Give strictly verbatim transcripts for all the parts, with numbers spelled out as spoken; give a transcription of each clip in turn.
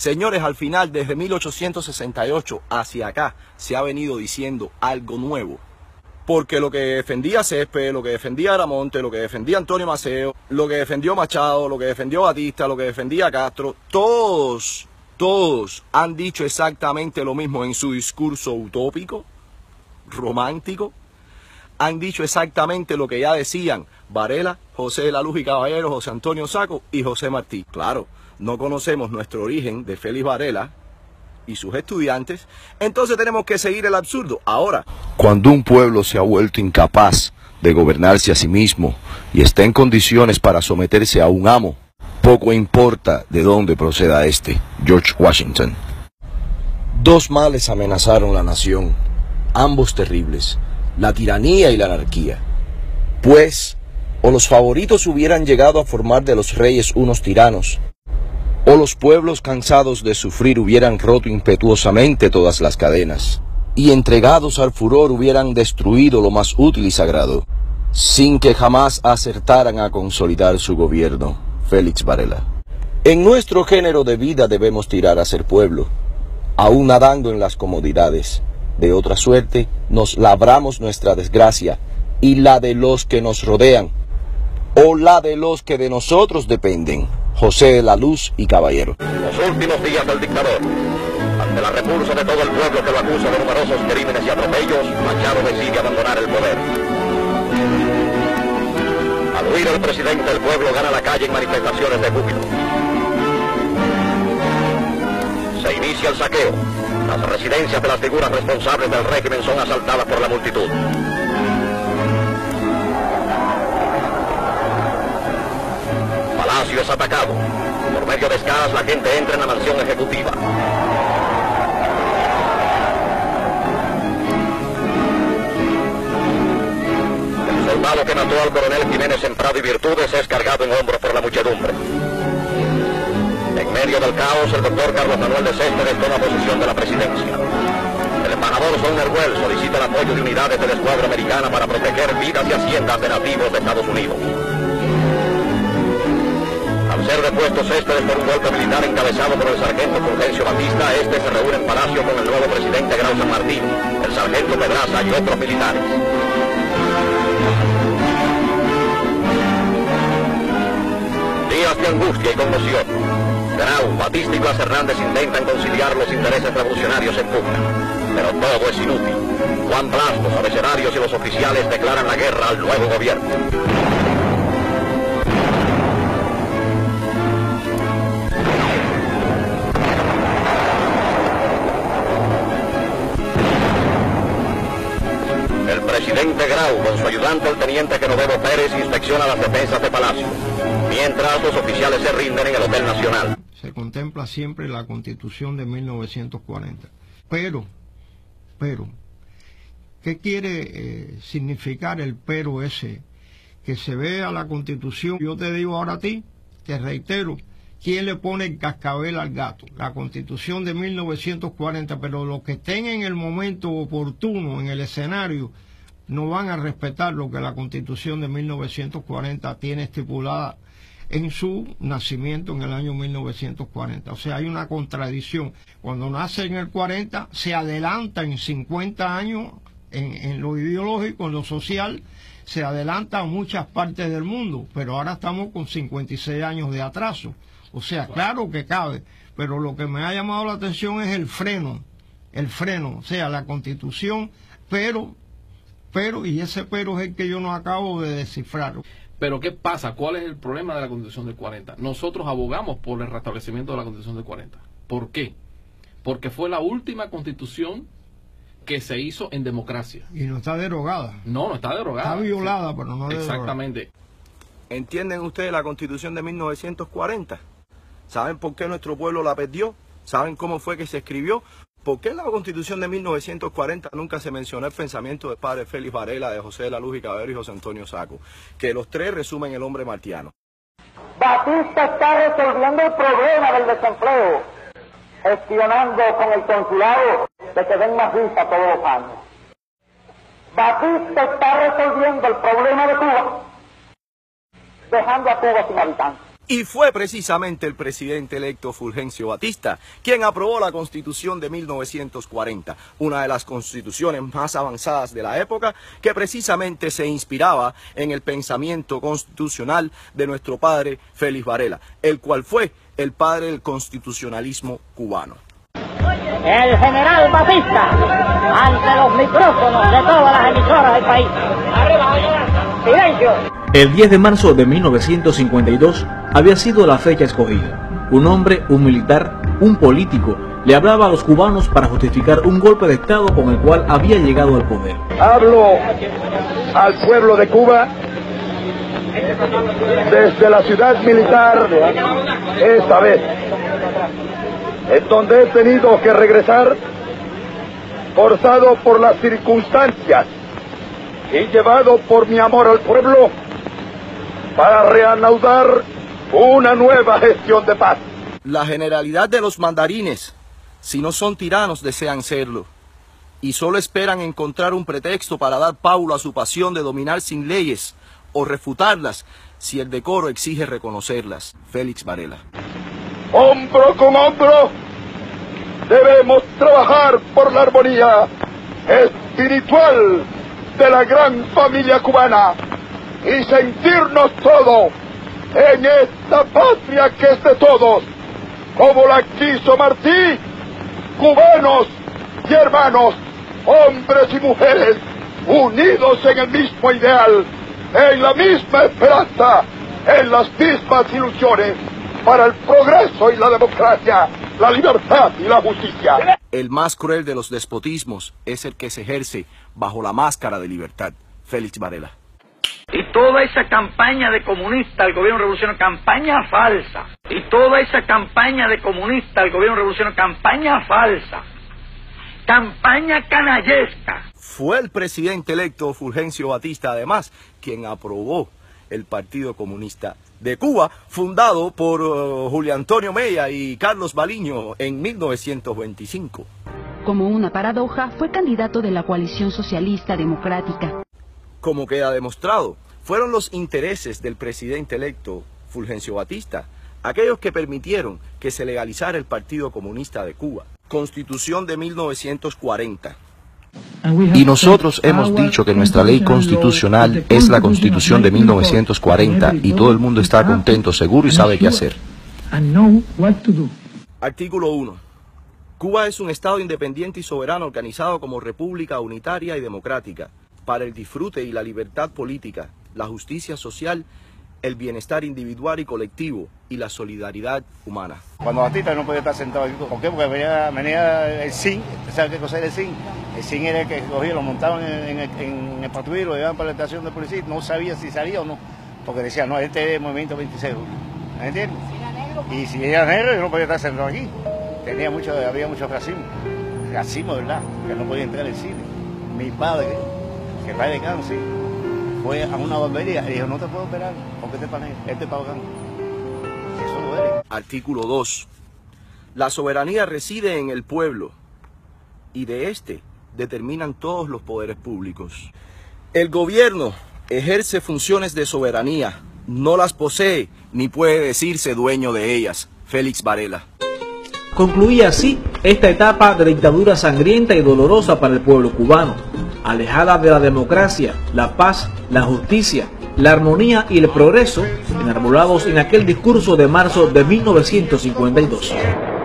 Señores, al final, desde mil ochocientos sesenta y ocho hacia acá, se ha venido diciendo algo nuevo. Porque lo que defendía Césped, lo que defendía Aramonte, lo que defendía Antonio Maceo, lo que defendió Machado, lo que defendió Batista, lo que defendía Castro, todos, todos han dicho exactamente lo mismo en su discurso utópico, romántico. Han dicho exactamente lo que ya decían Varela, José de la Luz y Caballero, José Antonio Sacco y José Martí. Claro, no conocemos nuestro origen de Félix Varela y sus estudiantes, entonces tenemos que seguir el absurdo. Ahora, cuando un pueblo se ha vuelto incapaz de gobernarse a sí mismo y está en condiciones para someterse a un amo, poco importa de dónde proceda este. George Washington. Dos males amenazaron la nación, ambos terribles, la tiranía y la anarquía. Pues, o los favoritos hubieran llegado a formar de los reyes unos tiranos, o los pueblos cansados de sufrir hubieran roto impetuosamente todas las cadenas, y entregados al furor hubieran destruido lo más útil y sagrado, sin que jamás acertaran a consolidar su gobierno. Félix Varela. En nuestro género de vida debemos tirar a ser pueblo, aún nadando en las comodidades. De otra suerte, nos labramos nuestra desgracia, y la de los que nos rodean, o la de los que de nosotros dependen. José de la Luz y Caballero. Los últimos días del dictador, ante la repulsa de todo el pueblo que lo acusa de numerosos crímenes y atropellos, Machado decide abandonar el poder. Al huir el presidente, el pueblo gana la calle en manifestaciones de júbilo. Se inicia el saqueo. Las residencias de las figuras responsables del régimen son asaltadas por la multitud. Palacio es atacado. Por medio de escalas la gente entra en la mansión ejecutiva. El soldado que mató al coronel Jiménez en Prado y Virtudes es cargado en hombros por la muchedumbre. En medio del caos, el doctor Carlos Manuel de Céspedes toma posesión de la presidencia. El embajador Son Nerhuel solicita el apoyo de unidades de la escuadra americana para proteger vidas y haciendas de nativos de Estados Unidos. Al ser depuesto Céspedes por un golpe militar encabezado por el sargento Fulgencio Batista, este se reúne en Palacio con el nuevo presidente Grau San Martín, el sargento Pedraza y otros militares. Días de angustia y conmoción. Grau, Batista y Blas Hernández intentan conciliar los intereses revolucionarios en pugna, pero todo es inútil. Juan Blas, los abecedarios y los oficiales declaran la guerra al nuevo gobierno. El presidente Grau, con su ayudante el teniente Genovevo Pérez, inspecciona las defensas de Palacio, mientras los oficiales se rinden en el Hotel Nacional. Se contempla siempre la Constitución de mil novecientos cuarenta. Pero, pero, ¿qué quiere eh, significar el pero ese? Que se vea la Constitución. Yo te digo ahora a ti, te reitero, ¿quién le pone el cascabel al gato? La Constitución de mil novecientos cuarenta, pero los que estén en el momento oportuno, en el escenario, no van a respetar lo que la Constitución de mil novecientos cuarenta tiene estipulada en su nacimiento en el año mil novecientos cuarenta. O sea, hay una contradicción. Cuando nace en el cuarenta, se adelanta en cincuenta años en, en lo ideológico, en lo social, se adelanta a muchas partes del mundo, pero ahora estamos con cincuenta y seis años de atraso. O sea, claro que cabe, pero lo que me ha llamado la atención es el freno, el freno, o sea, la Constitución, pero, pero, y ese pero es el que yo no acabo de descifrar. Pero ¿qué pasa? ¿Cuál es el problema de la Constitución del cuarenta? Nosotros abogamos por el restablecimiento de la Constitución del cuarenta. ¿Por qué? Porque fue la última Constitución que se hizo en democracia. Y no está derogada. No, no está derogada. Está violada, sí, pero no derogada. Exactamente. ¿Entienden ustedes la Constitución de mil novecientos cuarenta? ¿Saben por qué nuestro pueblo la perdió? ¿Saben cómo fue que se escribió? ¿Por qué en la Constitución de mil novecientos cuarenta nunca se mencionó el pensamiento del padre Félix Varela, de José de la Luz y Caballero y José Antonio Sacco? Que los tres resumen el hombre martiano. Batista está resolviendo el problema del desempleo, gestionando con el consulado de que den más visa todos los años. Batista está resolviendo el problema de Cuba, dejando a Cuba sin habitantes. Y fue precisamente el presidente electo Fulgencio Batista quien aprobó la Constitución de mil novecientos cuarenta, una de las constituciones más avanzadas de la época, que precisamente se inspiraba en el pensamiento constitucional de nuestro padre Félix Varela, el cual fue el padre del constitucionalismo cubano. El general Batista, ante los micrófonos de todas las emisoras del país. ¡Silencio! El diez de marzo de mil novecientos cincuenta y dos había sido la fecha escogida. Un hombre, un militar, un político, le hablaba a los cubanos para justificar un golpe de Estado con el cual había llegado al poder. Hablo al pueblo de Cuba desde la ciudad militar esta vez, en donde he tenido que regresar forzado por las circunstancias y llevado por mi amor al pueblo para reanudar una nueva gestión de paz. La generalidad de los mandarines, si no son tiranos, desean serlo, y solo esperan encontrar un pretexto para dar paulo a su pasión de dominar sin leyes o refutarlas si el decoro exige reconocerlas. Félix Varela. Hombro con hombro, debemos trabajar por la armonía espiritual de la gran familia cubana y sentirnos todos en esta patria que es de todos, como la quiso Martí, cubanos y hermanos, hombres y mujeres, unidos en el mismo ideal, en la misma esperanza, en las mismas ilusiones, para el progreso y la democracia, la libertad y la justicia. El más cruel de los despotismos es el que se ejerce bajo la máscara de libertad. Félix Varela. Y toda esa campaña de comunista al gobierno revolucionario, campaña falsa. Y toda esa campaña de comunista al gobierno revolucionario, campaña falsa. Campaña canallesca. Fue el presidente electo Fulgencio Batista, además, quien aprobó el Partido Comunista de Cuba, fundado por uh, Julio Antonio Mella y Carlos Baliño en mil novecientos veinticinco. Como una paradoja, fue candidato de la coalición socialista democrática. Como queda demostrado, fueron los intereses del presidente electo Fulgencio Batista aquellos que permitieron que se legalizara el Partido Comunista de Cuba. Constitución de mil novecientos cuarenta. Y nosotros hemos dicho que nuestra ley constitucional es la Constitución de mil novecientos cuarenta y todo el mundo está contento, seguro y sabe qué hacer. Artículo uno. Cuba es un Estado independiente y soberano organizado como república unitaria y democrática, para el disfrute y la libertad política, la justicia social, el bienestar individual y colectivo y la solidaridad humana. Cuando Batista no podía estar sentado aquí, ¿por qué? Porque venía, venía el C I N, ¿sabes qué cosa era el C I N? El C I N era el que cogía, lo montaban en, en, en el patrullero y lo llevaban para la estación de policía, no sabía si salía o no, porque decían, no, este es el movimiento veintiséis, ¿me entiendes? Y si era negro, yo no podía estar sentado aquí, tenía mucho, había mucho racismo, racismo, ¿verdad? Que no podía entrar al cine. Mi padre, que padre de cáncer, fue a una barbería y dijo, no te puedo operar porque este panel, este pagando. Eso duele. Artículo dos. La soberanía reside en el pueblo y de este determinan todos los poderes públicos. El gobierno ejerce funciones de soberanía, no las posee ni puede decirse dueño de ellas. Félix Varela. Concluía así esta etapa de dictadura sangrienta y dolorosa para el pueblo cubano, alejada de la democracia, la paz, la justicia, la armonía y el progreso, enarbolados en aquel discurso de marzo de mil novecientos cincuenta y dos.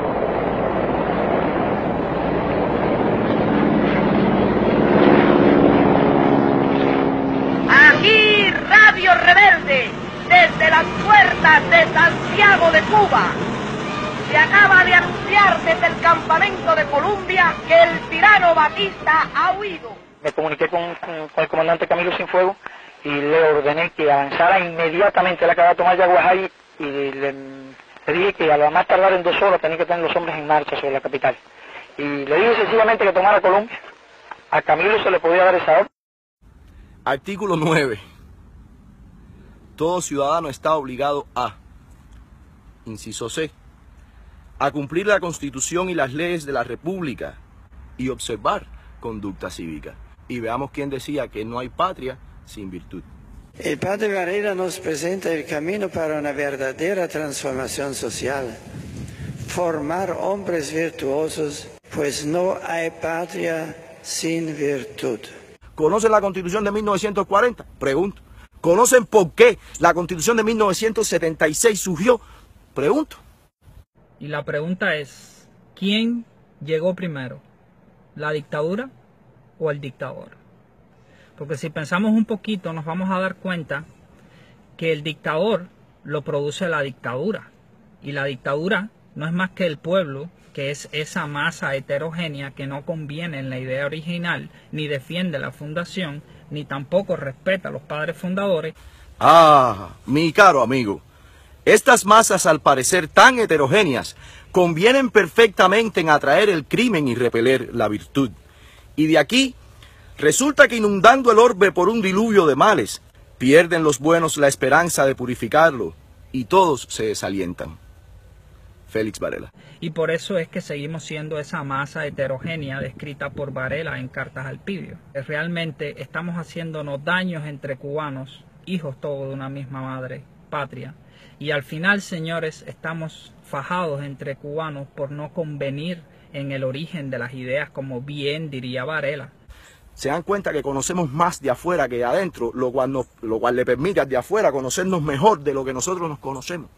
Aquí Radio Rebelde, desde las puertas de Santiago de Cuba. Se acaba de anunciar desde el campamento de Colombia que el tirano Batista ha huido. Me comuniqué con, con, con el comandante Camilo Cienfuegos y le ordené que avanzara inmediatamente. Él acaba de tomar Yaguajay y le, le dije que a lo más tardar en dos horas tenía que tener los hombres en marcha sobre la capital. Y le dije sencillamente que tomara Colombia. A Camilo se le podía dar esa orden. Artículo nueve. Todo ciudadano está obligado a, inciso C, a cumplir la Constitución y las leyes de la República y observar conducta cívica. Y veamos quién decía que no hay patria sin virtud. El padre Varela nos presenta el camino para una verdadera transformación social. Formar hombres virtuosos, pues no hay patria sin virtud. ¿Conocen la Constitución de mil novecientos cuarenta? Pregunto. ¿Conocen por qué la Constitución de mil novecientos setenta y seis surgió? Pregunto. Y la pregunta es, ¿quién llegó primero? ¿La dictadura o el dictador? Porque si pensamos un poquito nos vamos a dar cuenta que el dictador lo produce la dictadura. Y la dictadura no es más que el pueblo, que es esa masa heterogénea que no conviene en la idea original, ni defiende la fundación, ni tampoco respeta a los padres fundadores. Ah, mi caro amigo, estas masas al parecer tan heterogéneas convienen perfectamente en atraer el crimen y repeler la virtud. Y de aquí resulta que inundando el orbe por un diluvio de males, pierden los buenos la esperanza de purificarlo y todos se desalientan. Félix Varela. Y por eso es que seguimos siendo esa masa heterogénea descrita por Varela en Cartas al Pidio. Realmente estamos haciéndonos daños entre cubanos, hijos todos de una misma madre patria. Y al final, señores, estamos fajados entre cubanos por no convenir en el origen de las ideas, como bien diría Varela. Se dan cuenta que conocemos más de afuera que de adentro, lo cual, nos, lo cual le permite al de afuera conocernos mejor de lo que nosotros nos conocemos.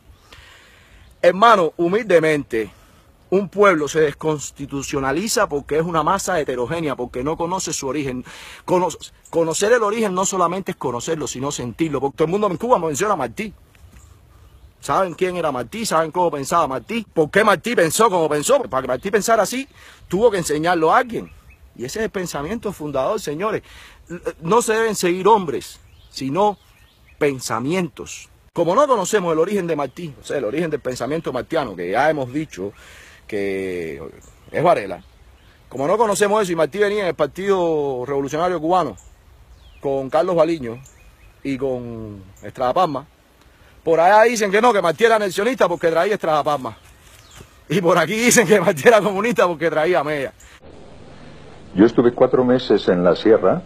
Hermano, humildemente, un pueblo se desconstitucionaliza porque es una masa heterogénea, porque no conoce su origen. Cono conocer el origen no solamente es conocerlo, sino sentirlo. Porque todo el mundo en Cuba menciona a Martí. ¿Saben quién era Martí? ¿Saben cómo pensaba Martí? ¿Por qué Martí pensó como pensó? Para que Martí pensara así, tuvo que enseñarlo a alguien. Y ese es el pensamiento fundador, señores. No se deben seguir hombres, sino pensamientos. Como no conocemos el origen de Martí, o sea, el origen del pensamiento martiano, que ya hemos dicho que es Varela, como no conocemos eso, y Martí venía en el Partido Revolucionario Cubano con Carlos Baliño y con Estrada Palma, por allá dicen que no, que Martí era anexionista porque traía Estrada Palma. Y por aquí dicen que Martí era comunista porque traía Mella. Yo estuve cuatro meses en la sierra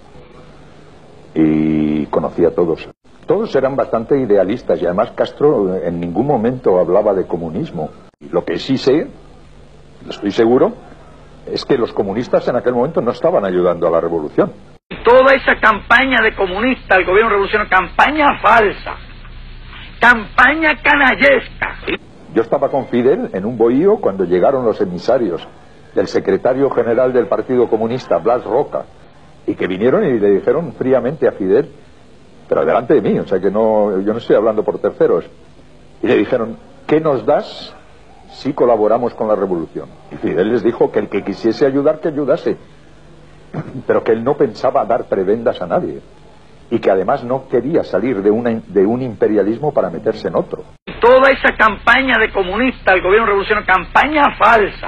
y conocí a todos. Todos eran bastante idealistas y además Castro en ningún momento hablaba de comunismo. Lo que sí sé, estoy seguro, es que los comunistas en aquel momento no estaban ayudando a la revolución. Toda esa campaña de comunista, el gobierno revolucionario, campaña falsa, campaña canallesca. Yo estaba con Fidel en un bohío cuando llegaron los emisarios del secretario general del Partido Comunista, Blas Roca, y que vinieron y le dijeron fríamente a Fidel, pero delante de mí, o sea que no, yo no estoy hablando por terceros, y le dijeron, ¿qué nos das si colaboramos con la revolución? Y Fidel les dijo que el que quisiese ayudar, que ayudase, pero que él no pensaba dar prebendas a nadie, y que además no quería salir de, una, de un imperialismo para meterse en otro. Toda esa campaña de comunista, el gobierno revolucionario, campaña falsa,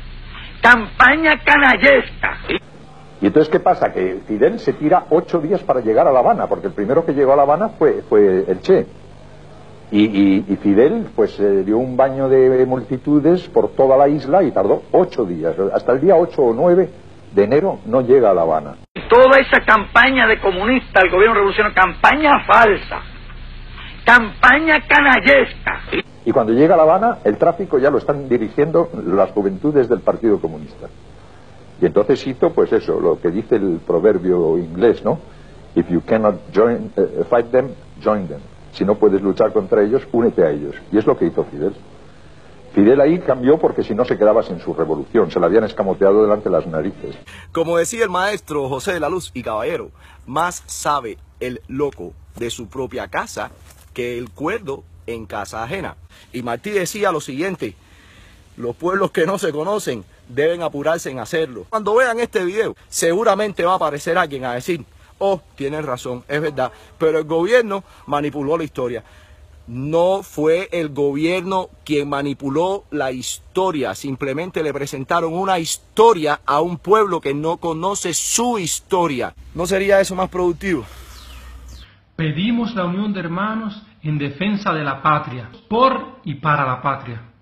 campaña canallesca. Y entonces, ¿qué pasa? Que Fidel se tira ocho días para llegar a La Habana, porque el primero que llegó a La Habana fue, fue el Che. Y, y, y Fidel, pues, eh, dio un baño de multitudes por toda la isla y tardó ocho días. Hasta el día ocho o nueve de enero no llega a La Habana. Toda esa campaña de comunista, el gobierno revolucionario, campaña falsa, campaña canallesca. Y cuando llega a La Habana, el tráfico ya lo están dirigiendo las juventudes del Partido Comunista. Y entonces hizo, pues eso, lo que dice el proverbio inglés, ¿no? If you cannot join, uh, fight them, join them. Si no puedes luchar contra ellos, únete a ellos. Y es lo que hizo Fidel. Fidel ahí cambió porque si no se quedaba sin su revolución, se la habían escamoteado delante de las narices. Como decía el maestro José de la Luz y Caballero, más sabe el loco de su propia casa que el cuerdo en casa ajena. Y Martí decía lo siguiente, los pueblos que no se conocen deben apurarse en hacerlo. Cuando vean este video, seguramente va a aparecer alguien a decir, oh, tienen razón, es verdad, pero el gobierno manipuló la historia. No fue el gobierno quien manipuló la historia, simplemente le presentaron una historia a un pueblo que no conoce su historia. ¿No sería eso más productivo? Pedimos la unión de hermanos en defensa de la patria, por y para la patria.